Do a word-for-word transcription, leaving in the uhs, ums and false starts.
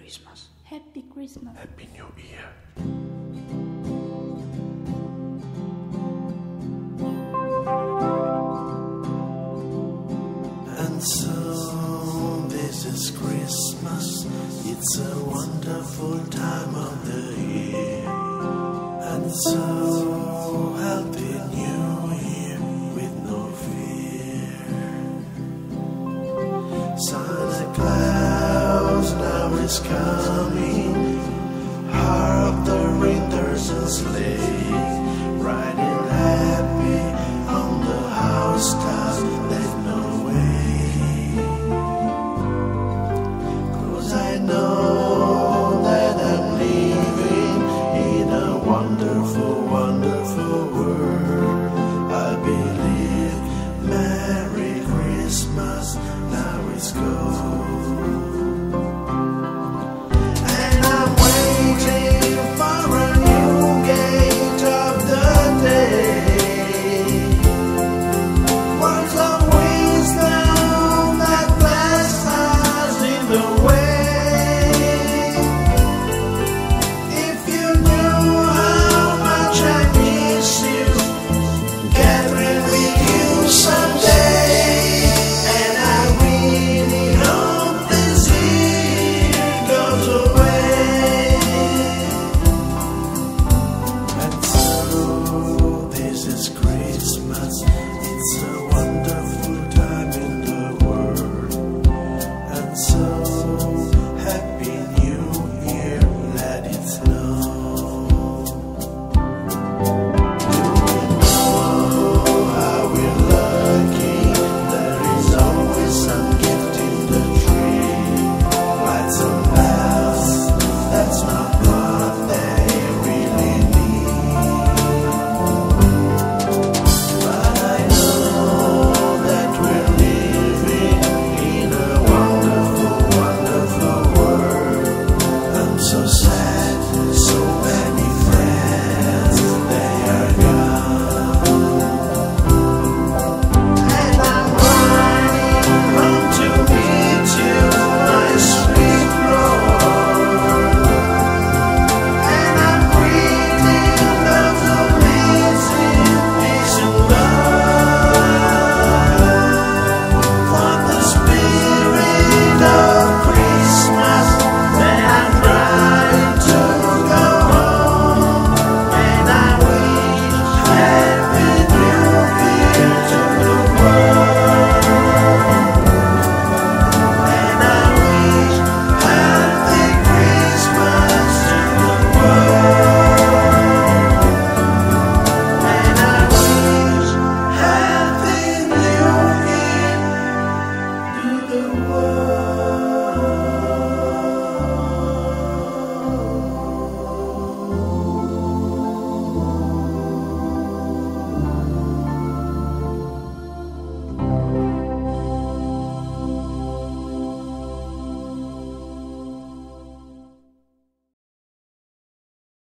Christmas. Happy Christmas. Happy New Year. And so this is Christmas. It's a wonderful time of the year. And so happy New Year with no fear. Santa Claus now is coming. Hark the reindeers and sleigh.